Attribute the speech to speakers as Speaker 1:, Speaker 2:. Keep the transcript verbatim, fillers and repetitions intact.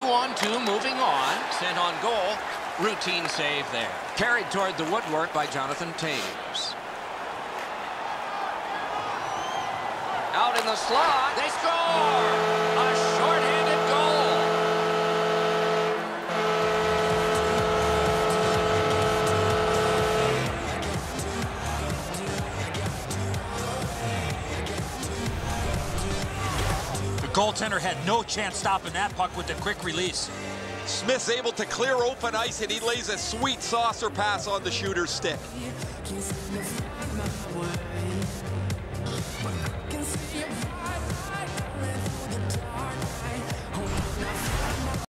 Speaker 1: one two, moving on. Sent on goal. Routine save there. Carried toward the woodwork by Jonathan Toews. Out in the slot. They score! A shorthanded goal.
Speaker 2: The goaltender had no chance stopping that puck with the quick release.
Speaker 3: Smith's able to clear open ice, and he lays a sweet saucer pass on the shooter's stick.